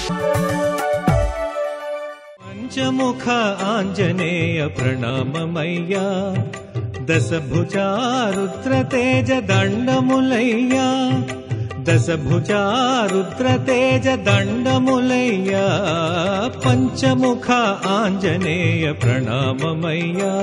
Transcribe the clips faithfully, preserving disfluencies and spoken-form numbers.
పంచముఖ ఆంజనేయ ప్రణామమయ్యా, దశభుజా రుద్రతేజ దండములయ్యా, దశభుజా రుద్రతేజ దండములయ్యా, పంచముఖ ఆంజనేయ ప్రణామమయ్యా.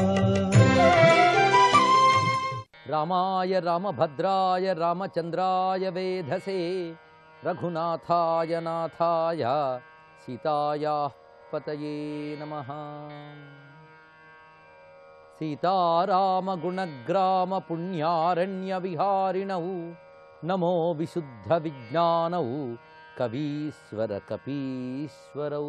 రామాయ రామభద్రాయ రామచంద్రాయ వేధసే, రఘునాథాయ నాథాయ సీతాయా పతయే నమః. సీతారామగుణగ్రామ పుణ్యారణ్య విహారిణౌ, నమో విశుద్ధ విజ్ఞానౌ కవీశ్వర కపీశ్వరౌ.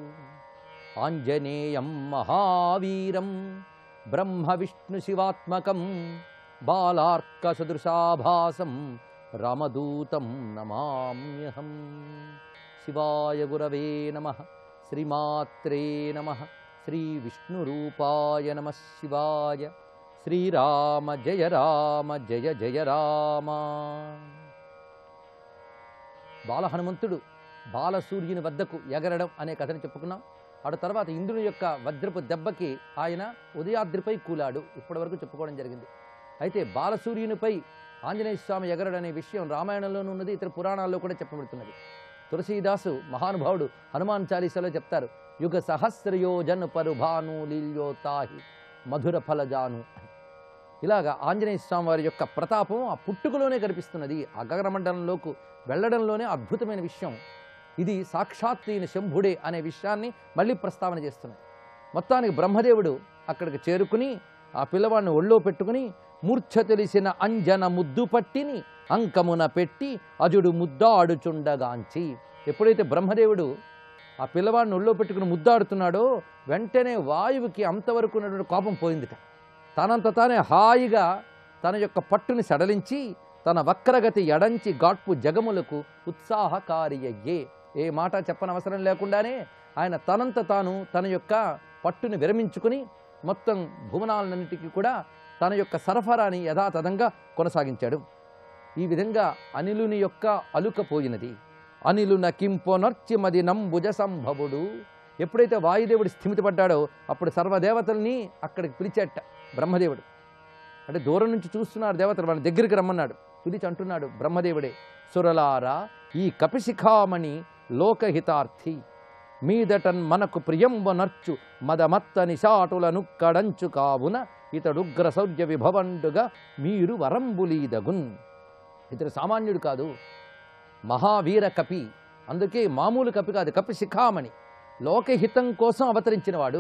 ఆంజనేయం మహావీరం బ్రహ్మ విష్ణు శివాత్మకం, బాలార్క సదృశాభాసం రామదూతం నమామ్యహం. శివాయ గురవే నమః. శ్రీమాత్రే నమః. శ్రీ విష్ణురూపాయ నమః శివాయ. శ్రీరామ జయ రామ జయ జయ రామ. బాలహనుమంతుడు బాలసూర్యుని వద్దకు ఎగరడం అనే కథను చెప్పుకున్నాం. ఆ తర్వాత ఇంద్రుని యొక్క వజ్రపు దెబ్బకి ఆయన ఉదయాద్రిపై కూలాడు, ఇప్పటి వరకు చెప్పుకోవడం జరిగింది. అయితే బాలసూర్యునిపై ఆంజనేయ స్వామి ఎగరడం అనే విషయం రామాయణంలోనూ ఉన్నది, ఇతర పురాణాల్లో కూడా చెప్పబడుతున్నది. తులసీదాసు మహానుభావుడు హనుమాన్ చాలీసాలో చెప్తారు, యుగ సహస్రయోజన్ పరుభాను లీల్యోతాహి మధుర ఫలజాను. ఇలాగా ఆంజనేయ స్వామి వారి యొక్క ప్రతాపం ఆ పుట్టుకలోనే కనిపిస్తున్నది, ఆ గగనమండలంలోకి వెళ్ళడంలోనే అద్భుతమైన విషయం. ఇది సాక్షాత్ ఈయన శంభుడే అనే విషయాన్ని మళ్ళీ ప్రస్తావన చేస్తున్నది. మొత్తానికి బ్రహ్మదేవుడు అక్కడికి చేరుకుని ఆ పిల్లవాడిని ఒళ్ళో పెట్టుకుని మూర్ఛ తెలిసిన అంజన ముద్దు పట్టిని అంకమున పెట్టి అజుడు ముద్దాడుచుండగాంచి. ఎప్పుడైతే బ్రహ్మదేవుడు ఆ పిల్లవాడిని ఒళ్ళో పెట్టుకుని ముద్దాడుతున్నాడో వెంటనే వాయువుకి అంతవరకు ఉన్నటువంటి కోపం పోయిందిట. తనంత తానే హాయిగా తన యొక్క పట్టుని సడలించి తన వక్రగతి ఎడంచి గాట్పు జగములకు ఉత్సాహకారియయ్యే. ఏ మాట చెప్పనవసరం లేకుండానే ఆయన తనంత తాను తన యొక్క పట్టుని విరమించుకుని మొత్తం భువనాలన్నిటికీ కూడా తన యొక్క సరఫరాని యథాతథంగా కొనసాగించాడు. ఈ విధంగా అనిలుని యొక్క అలుక పోయినది. అనిలున కింపొనర్చిమది నంబుజ సంభవుడు. ఎప్పుడైతే వాయుదేవుడు స్థిమితపడ్డాడో అప్పుడు సర్వదేవతల్ని అక్కడికి పిలిచేట బ్రహ్మదేవుడు. అంటే దూరం నుంచి చూస్తున్నారు దేవతలు, వాళ్ళ దగ్గరికి రమ్మన్నాడు. పిలిచి అంటున్నాడు బ్రహ్మదేవుడే, సురలారా ఈ కపిశిఖామణి లోకహితార్థి, మీదటన్ మనకు ప్రియంబనర్చు మదమత్త నిశాటులను కడంచు కావున ఇతడుగ్ర శౌర్య విభవండుగా మీరు వరంబులీదగున్. ఇతడు సామాన్యుడు కాదు, మహావీర కపి. అందుకే మామూలు కపి కాదు, కపి శిఖామణి, లోకహితం కోసం అవతరించినవాడు.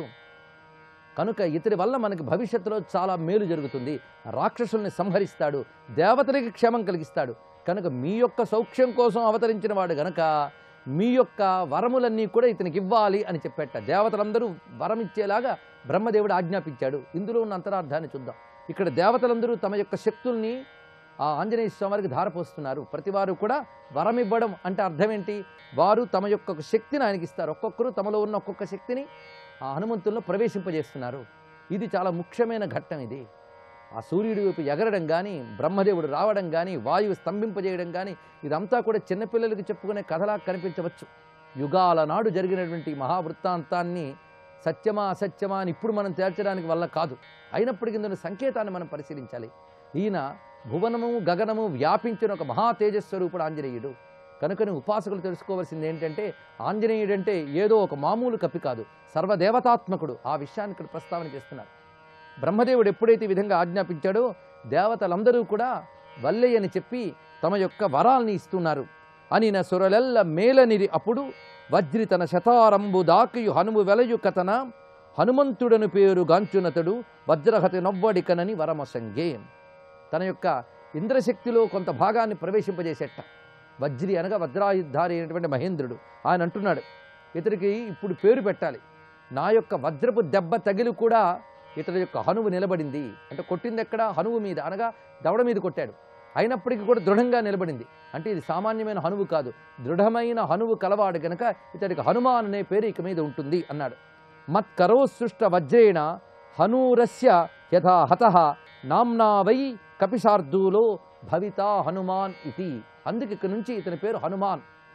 కనుక ఇతడి వల్ల మనకి భవిష్యత్తులో చాలా మేలు జరుగుతుంది. రాక్షసుల్ని సంహరిస్తాడు, దేవతలకి క్షేమం కలిగిస్తాడు. కనుక మీ యొక్క సౌఖ్యం కోసం అవతరించిన వాడు గనక మీ యొక్క వరములన్నీ కూడా ఇతనికి ఇవ్వాలి అని చెప్పేట. దేవతలందరూ వరం ఇచ్చేలాగా బ్రహ్మదేవుడు ఆజ్ఞాపించాడు. ఇందులో ఉన్న అంతరార్థాన్ని చూద్దాం. ఇక్కడ దేవతలందరూ తమ యొక్క శక్తుల్ని ఆ ఆంజనేయ స్వామికి ధారపోస్తున్నారు. ప్రతివారు కూడా వరం ఇవ్వడం అంటే అర్థం ఏంటి? వారు తమ యొక్క శక్తిని ఆయనకి ఇస్తారు. ఒక్కొక్కరు తమలో ఉన్న ఒక్కొక్క శక్తిని ఆ హనుమంతుల్లో ప్రవేశింపజేస్తున్నారు. ఇది చాలా ముఖ్యమైన ఘట్టం. ఇది ఆ సూర్యుడి వైపు ఎగరడం కానీ, బ్రహ్మదేవుడు రావడం కానీ, వాయువు స్తంభింపజేయడం కానీ, ఇదంతా కూడా చిన్నపిల్లలకి చెప్పుకునే కథలా కనిపించవచ్చు. యుగాల నాడు జరిగినటువంటి మహావృత్తాంతాన్ని సత్యమా అసత్యమా అని ఇప్పుడు మనం తేల్చడానికి వల్ల కాదు. అయినప్పటికీ ఇందులో సంకేతాన్ని మనం పరిశీలించాలి. ఈయన భువనము గగనము వ్యాపించిన ఒక మహా తేజస్వరూపుడు ఆంజనేయుడు. కనుకని ఉపాసకులు తెలుసుకోవాల్సింది ఏంటంటే ఆంజనేయుడంటే ఏదో ఒక మామూలు కపి కాదు, సర్వదేవతాత్మకుడు. ఆ విషయాన్ని ఇక్కడ ప్రస్తావన చేస్తున్నారు. బ్రహ్మదేవుడు ఎప్పుడైతే ఈ విధంగా ఆజ్ఞాపించాడో దేవతలందరూ కూడా వల్లే అని చెప్పి తమ యొక్క వరాల్ని ఇస్తున్నారు. అనిన సురలెల్ల మేలనిరి అప్పుడు వజ్రి తన శతారంబు దాకియు హనుము వెలయు కథన హనుమంతుడను పేరు గాంచునతడు వజ్రహతి నవ్వడికనని వరమసంగే. తన యొక్క ఇంద్రశక్తిలో కొంత భాగాన్ని ప్రవేశింపజేసేట. వజ్రి అనగా వజ్రాయుద్ధారి అయినటువంటి మహేంద్రుడు. ఆయన అంటున్నాడు, ఇతడికి ఇప్పుడు పేరు పెట్టాలి. నా యొక్క వజ్రపు దెబ్బ తగిలి కూడా ఇతడి యొక్క హనువు నిలబడింది. అంటే కొట్టింది ఎక్కడ? హనువు మీద, అనగా దవడ మీద కొట్టాడు. అయినప్పటికీ కూడా దృఢంగా నిలబడింది. అంటే ఇది సామాన్యమైన హనువు కాదు, దృఢమైన హనువు కలవాడు గనక ఇతడికి హనుమాన్ అనే పేరు ఇక మీద ఉంటుంది అన్నాడు. మత్కరో సృష్ట వజ్రేణ హనూరస్య యథా హతః నామ్నా వై కపిశార్దూలో భవితా హనుమాన్ ఇతి. అందుకు ఇక నుంచి ఇతని పేరు హనుమాన్.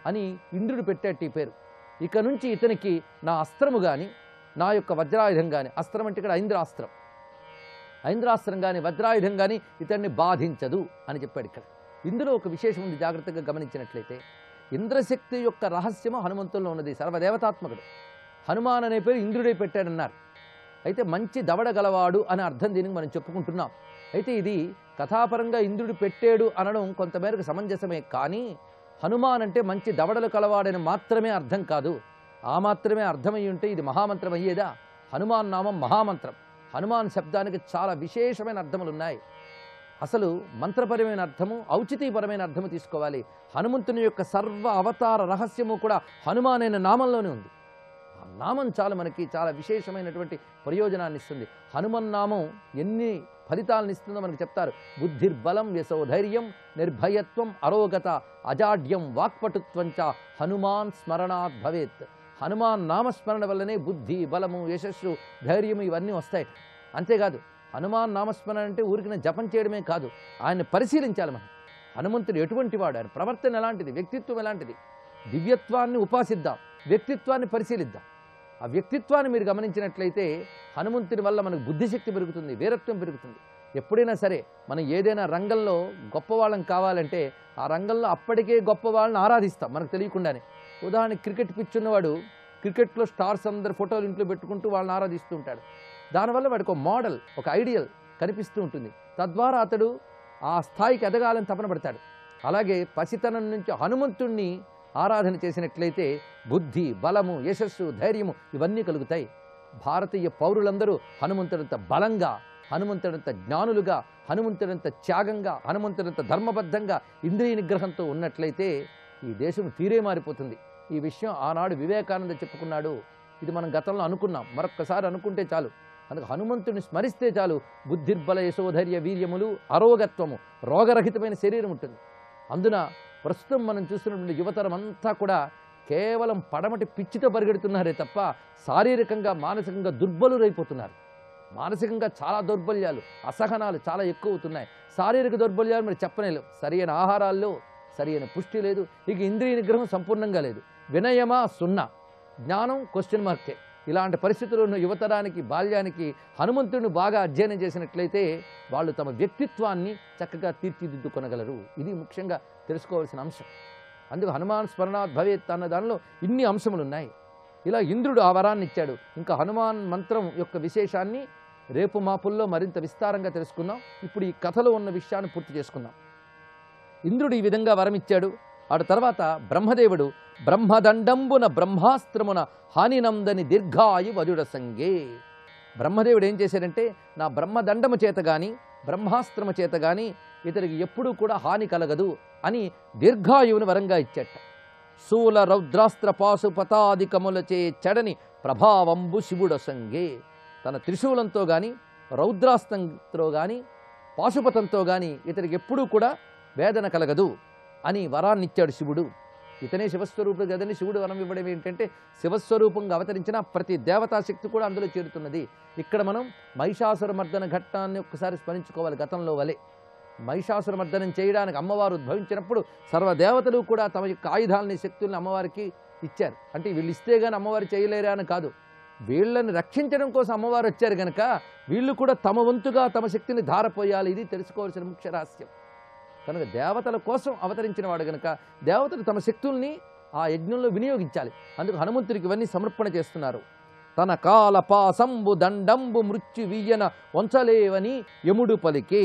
అని ఇంద్రుడు పెట్టేట ఈ పేరు. ఇక నుంచి ఇతనికి నా అస్త్రము కానీ నా యొక్క వజ్రాయుధం కానీ, అస్త్రం అంటే ఇక్కడ ఐంద్రాస్త్రం, ఐంద్రాస్త్రం కానీ వజ్రాయుధం కానీ ఇతన్ని బాధించదు అని చెప్పాడు. ఇక్కడ ఇందులో ఒక విశేషం ఉంది, జాగ్రత్తగా గమనించినట్లయితే ఇంద్రశక్తి యొక్క రహస్యము హనుమంతుల్లో ఉన్నది. సర్వదేవతాత్మకుడు హనుమాన్ అనే పేరు ఇంద్రుడే పెట్టాడన్నారు. అయితే మంచి దవడ గలవాడు అనే అర్థం దీనికి మనం చెప్పుకుంటున్నాం. అయితే ఇది కథాపరంగా ఇంద్రుడు పెట్టాడు అనడం కొంతమేరకు సమంజసమే, కానీ హనుమాన్ అంటే మంచి దవడలు కలవాడని మాత్రమే అర్థం కాదు. ఆ మాత్రమే అర్థమై ఉంటే ఇది మహామంత్రం అయ్యేదా? హనుమాన్ నామం మహామంత్రం. హనుమాన్ శబ్దానికి చాలా విశేషమైన అర్థములు ఉన్నాయి. అసలు మంత్రపరమైన అర్థము, ఔచితీపరమైన అర్థము తీసుకోవాలి. హనుమంతుని యొక్క సర్వ అవతార రహస్యము కూడా హనుమాన్ అనే నామంలోనే ఉంది. ఆ నామం చాలా మనకి చాలా విశేషమైనటువంటి ప్రయోజనాన్ని ఇస్తుంది. హనుమన్ నామం ఎన్ని ఫలితాలను ఇస్తుందో మనకు చెప్తారు. బుద్ధిర్బలం యశోధైర్యం నిర్భయత్వం అరోగత అజాడ్యం వాక్పటుత్వంచ హనుమాన్ స్మరణాత్ భవేత్. హనుమాన్ నామస్మరణ వల్లనే బుద్ధి, బలము, యశస్సు, ధైర్యము ఇవన్నీ వస్తాయి. అంతేకాదు హనుమాన్ నామస్మరణ అంటే ఊరికి జపం చేయడమే కాదు, ఆయన్ని పరిశీలించాలి మనం. హనుమంతుడు ఎటువంటి వాడు, ఆయన ప్రవర్తన ఎలాంటిది, వ్యక్తిత్వం ఎలాంటిది, దివ్యత్వాన్ని ఉపాసిద్దాం, వ్యక్తిత్వాన్ని పరిశీలిద్దాం. ఆ వ్యక్తిత్వాన్ని మీరు గమనించినట్లయితే హనుమంతుని వల్ల మనకు బుద్ధిశక్తి పెరుగుతుంది, వీరత్వం పెరుగుతుంది. ఎప్పుడైనా సరే మనం ఏదైనా రంగంలో గొప్పవాళ్ళం కావాలంటే ఆ రంగంలో అప్పటికే గొప్పవాళ్ళని ఆరాధిస్తాం మనకు తెలియకుండానే. ఉదాహరణకి క్రికెట్ పిచ్ ఉన్నవాడు క్రికెట్లో స్టార్స్ అందరు ఫోటోలు ఇంట్లో పెట్టుకుంటూ వాళ్ళని ఆరాధిస్తూ ఉంటాడు. దానివల్ల వాడికి ఒక మోడల్, ఒక ఐడియల్ కనిపిస్తూ ఉంటుంది. తద్వారా అతడు ఆ స్థాయికి ఎదగాలని తపన పడతాడు. అలాగే పసితనం నుంచి హనుమంతుణ్ణి ఆరాధన చేసినట్లయితే బుద్ధి, బలము, యశస్సు, ధైర్యము ఇవన్నీ కలుగుతాయి. భారతీయ పౌరులందరూ హనుమంతుడంత బలంగా, హనుమంతుడంత జ్ఞానులుగా, హనుమంతుడంత త్యాగంగా, హనుమంతుడంత ధర్మబద్ధంగా, ఇంద్రియ నిగ్రహంతో ఉన్నట్లయితే ఈ దేశం తీరే మారిపోతుంది. ఈ విషయం ఆనాడు వివేకానంద చెప్పుకున్నాడు. ఇది మనం గతంలో అనుకున్నాం, మరొక్కసారి అనుకుంటే చాలు. అందుకు హనుమంతుడిని స్మరిస్తే చాలు బుద్ధిర్బల యశోధైర్య వీర్యములు, అరోగత్వము, రోగరహితమైన శరీరం ఉంటుంది. అందున ప్రస్తుతం మనం చూస్తున్నటువంటి యువతరం అంతా కూడా కేవలం పడమటి పిచ్చితో పరిగెడుతున్నారే తప్ప శారీరకంగా మానసికంగా దుర్బలురైపోతున్నారు. మానసికంగా చాలా దౌర్బల్యాలు, అసహనాలు చాలా ఎక్కువ అవుతున్నాయి. శారీరక దౌర్బల్యాలు మరి చెప్పనేలేవు. సరైన ఆహారాల్లో సరైన పుష్టి లేదు, ఇక ఇంద్రియ నిగ్రహం సంపూర్ణంగా లేదు. వినయమా సున్నా, జ్ఞానం క్వశ్చన్ మార్కే. ఇలాంటి పరిస్థితుల్లో ఉన్న యువతరానికి, బాల్యానికి హనుమంతుడిని బాగా అధ్యయనం చేసినట్లయితే వాళ్ళు తమ వ్యక్తిత్వాన్ని చక్కగా తీర్చిదిద్దుకొనగలరు. ఇది ముఖ్యంగా తెలుసుకోవాల్సిన అంశం. అందుకు హనుమాన్ స్మరణాత్ భవేత్ అన్న దానిలో ఇన్ని అంశములు ఉన్నాయి. ఇలా ఇంద్రుడు ఆ వరాన్ని ఇచ్చాడు. ఇంకా హనుమాన్ మంత్రం యొక్క విశేషాన్ని రేపు మాపుల్లో మరింత విస్తారంగా తెలుసుకుందాం. ఇప్పుడు ఈ కథలో ఉన్న విషయాన్ని పూర్తి చేసుకుందాం. ఇంద్రుడు ఈ విధంగా వరం ఇచ్చాడు. ఆ తర్వాత బ్రహ్మదేవుడు బ్రహ్మదండంబున బ్రహ్మాస్త్రమున హానినందని దీర్ఘాయు వజుడ సంగే. బ్రహ్మదేవుడు ఏం చేశాడంటే నా బ్రహ్మదండము చేత గాని బ్రహ్మాస్త్రము చేత గాని ఇతనికి ఎప్పుడూ కూడా హాని కలగదు అని దీర్ఘాయువుని వరంగా ఇచ్చాట. శూల రౌద్రాస్త్ర పాశుపతాదికములచే చెడని ప్రభావంబు శివుడ సంగే. తన త్రిశూలంతో గాని రౌద్రాస్త్రంతో గాని పాశుపతంతో గాని ఇతనికి ఎప్పుడూ కూడా వేదన కలగదు అని వరాన్నిచ్చాడు శివుడు. ఇతనే శివస్వరూపుడు కదండి. శివుడు వరం ఇవ్వడం ఏంటంటే శివస్వరూపంగా అవతరించిన ప్రతి దేవతాశక్తి కూడా అందులో చేరుతున్నది. ఇక్కడ మనం మహిషాసుర మర్దన ఘట్టాన్ని ఒక్కసారి స్మరించుకోవాలి. గతంలో వలె మహిషాసుర మర్దనం చేయడానికి అమ్మవారు ఉద్భవించినప్పుడు సర్వదేవతలు కూడా తమ యొక్క ఆయుధాలని, శక్తుల్ని అమ్మవారికి ఇచ్చారు. అంటే వీళ్ళు ఇస్తే కానీ అమ్మవారు చేయలేరా అని కాదు, వీళ్ళని రక్షించడం కోసం అమ్మవారు వచ్చారు కనుక వీళ్ళు కూడా తమ వంతుగా తమ శక్తిని ధారపోయాలి. ఇది తెలుసుకోవాల్సిన ముఖ్య రహస్యం. కనుక దేవతల కోసం అవతరించిన వాడు కనుక దేవతలు తమ శక్తుల్ని ఆ యజ్ఞంలో వినియోగించాలి. అందుకు హనుమంతుడికి ఇవన్నీ సమర్పణ చేస్తున్నారు. తన కాల పాసంబు దండంబు మృత్యు వీయన వంచలేవని యముడు పలికి.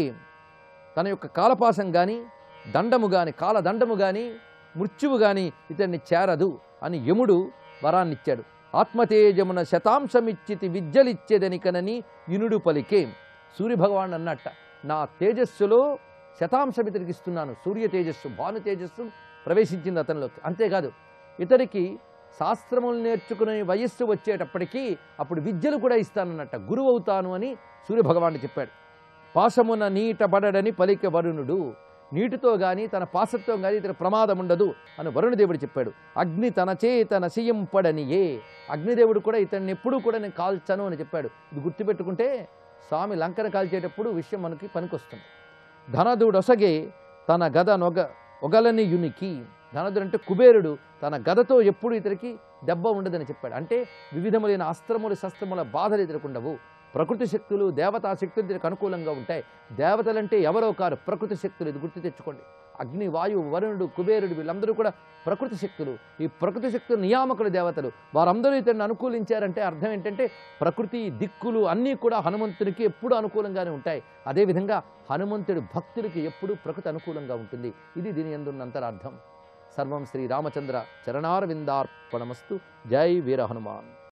తన యొక్క కాలపాసం కానీ దండము కానీ కాలదండము కానీ మృత్యువు కానీ ఇతన్ని చేరదు అని యముడు వరాన్నిచ్చాడు. ఆత్మతేజమున శతాంశమిచ్చితి విద్యలిచ్చేదనికనని ఇనుడు పలికే. సూర్యభగవాన్ అన్నట్ట నా తేజస్సులో శతాంశం ఇతనికి ఇస్తున్నాను. సూర్య తేజస్సు, భాను తేజస్సు ప్రవేశించింది అతనిలోకి. అంతేకాదు ఇతనికి శాస్త్రములు నేర్చుకునే వయస్సు వచ్చేటప్పటికీ అప్పుడు విద్యలు కూడా ఇస్తానన్నట్ట, గురువు అవుతాను అని సూర్యభగవానుడు చెప్పాడు. పాశమున నీట పడడని పలిక వరుణుడు. నీటితో కానీ తన పాసంతో కానీ ఇతని ప్రమాదం ఉండదు అని వరుణదేవుడు చెప్పాడు. అగ్ని తన చేత నశింపడనియే. అగ్నిదేవుడు కూడా ఇతన్ని ఎప్పుడూ కూడా నేను కాల్చను అని చెప్పాడు. ఇది గుర్తుపెట్టుకుంటే స్వామి లంకను కాల్చేటప్పుడు విషయం మనకి పనికొస్తుంది. ధనదుడొసగే తన గద నొగ ఒగలని యునికి. ధనధుడు అంటే కుబేరుడు తన గదతో ఎప్పుడు ఇతనికి దెబ్బ ఉండదని చెప్పాడు. అంటే వివిధములైన అస్త్రములు శస్త్రముల బాధలు ఎదుర్కొండవు. ప్రకృతి శక్తులు దేవతా శక్తులు దీనికి అనుకూలంగా ఉంటాయి. దేవతలంటే ఎవరో కారు, ప్రకృతి శక్తులు. ఇది గుర్తు తెచ్చుకోండి. అగ్ని, వాయువు, వరుణుడు, కుబేరుడు వీళ్ళందరూ కూడా ప్రకృతి శక్తులు. ఈ ప్రకృతి శక్తులు నియామకులు దేవతలు. వారందరూ ఇతన్ని అనుకూలించారంటే అర్థం ఏంటంటే ప్రకృతి దిక్కులు అన్నీ కూడా హనుమంతునికి ఎప్పుడూ అనుకూలంగానే ఉంటాయి. అదేవిధంగా హనుమంతుడి భక్తుడికి ఎప్పుడూ ప్రకృతి అనుకూలంగా ఉంటుంది. ఇది దీని యందున్న అంతరార్థం. సర్వం శ్రీ రామచంద్ర చరణారవిందార్పణమస్తు. జై వీర హనుమాన్.